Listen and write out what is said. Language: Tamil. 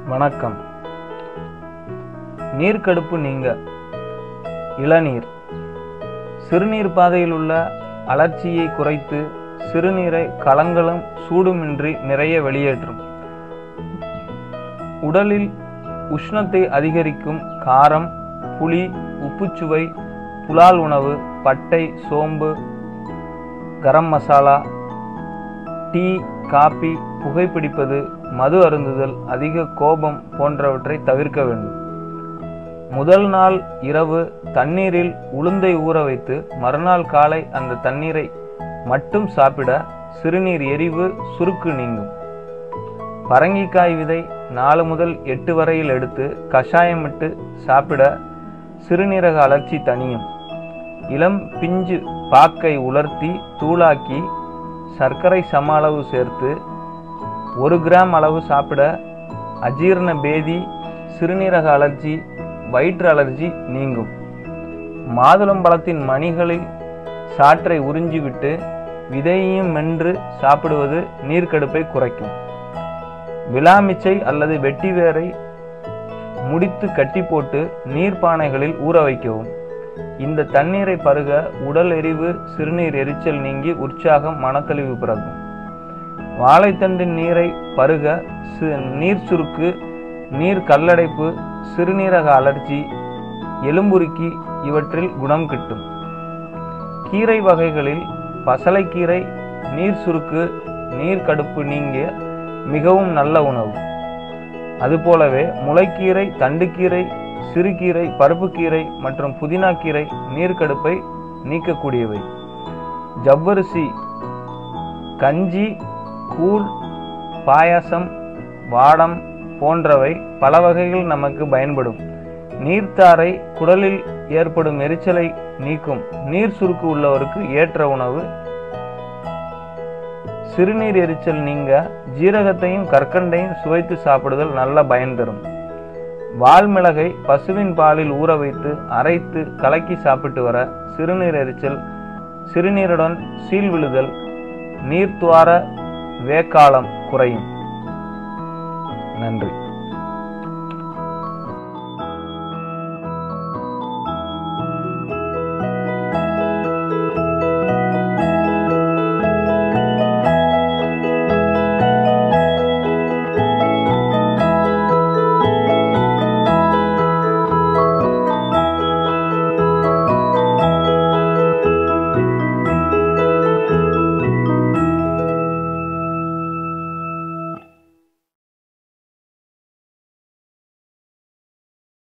வணக்கம். நீர் கடுப்பு நீங்க இளநீர் சிறுநீர் பாதையில் உள்ள அலர்ச்சியை குறைத்து சிறுநீரை கலங்களும் சூடுமின்றி நிறைய வெளியேற்றும். உடலில் உஷ்ணத்தை அதிகரிக்கும் காரம், புளி, உப்புச்சுவை, புலால் உணவு, பட்டை, சோம்பு, கரம் மசாலா, டீ, காபி, புகைப்பிடிப்பது, மது அருந்துதல், அதிக கோபம் போன்றவற்றை தவிர்க்க வேண்டும். முதல் நாள் இரவு தண்ணீரில் உளுந்தை ஊற வைத்து மறுநாள் காலை அந்த தண்ணீரை மட்டும் சாப்பிட சிறுநீர் எரிவு, சுருக்கு நீங்கும். பரங்கிக்காய் விதை 4 முதல் 8 வரையில் எடுத்து கஷாயமிட்டு சாப்பிட சிறுநீரக அழற்சி தணியும். இளம் பிஞ்சு பாக்கை உலர்த்தி தூளாக்கி சர்க்கரை சம அளவு சேர்த்து 1 கிராம் அளவு சாப்பிட அஜீரண பேதி, சிறுநீரக அலர்ஜி, வயிற்று அலர்ஜி நீங்கும். மாதுளம்பழத்தின் மணிகளில் சாற்றை உறிஞ்சிவிட்டு விதையையும் மென்று சாப்பிடுவது நீர்க்கடுப்பை குறைக்கும். விளாமிச்சை அல்லது வெட்டிவேரை முடித்து கட்டி போட்டு நீர்ப்பானைகளில் ஊற வைக்கவும். இந்த தண்ணீரை பருக உடல் எரிவு, சிறுநீர் எரிச்சல் நீங்கி உற்சாகம், மனத்தெளிவு பிறக்கும். வாழைத்தண்டின் நீரை பருக நீர் சுருக்கு, நீர் கல்லடைப்பு, சிறுநீரக அலர்ஜி, எலும்புருக்கி இவற்றில் குணம் கிட்டும். கீரை வகைகளில் பசலைக்கீரை நீர் சுருக்கு, நீர் கடுப்பு நீங்க மிகவும் நல்ல உணவு. அதுபோலவே முளைக்கீரை, தண்டுக்கீரை, சிறுகீரை, பருப்புக்கீரை மற்றும் புதினா கீரை நீர்க்கடுப்பை நீக்கக்கூடியவை. ஜவ்வரிசி கஞ்சி, கூழ், பாயாசம், வாடம் போன்றவை பல வகைகள் நமக்கு பயன்படும். நீர்த்தாரை குடலில் ஏற்படும் எரிச்சலை நீக்கும். நீர் சுருக்கு உள்ளவருக்கு ஏற்ற உணவு. சிறுநீர் எரிச்சல் நீங்க ஜீரகத்தையும் கற்கண்டையும் சுவைத்து சாப்பிடுதல் நல்ல பயன் தரும். வால்மிளகை பசுவின் பாலில் ஊற வைத்து அரைத்து கலக்கி சாப்பிட்டு வர சிறுநீர் எரிச்சல், சிறுநீருடன் சீல் விழுதல், நீர்த்துவார வேக்காலம் குறையும். நன்றி.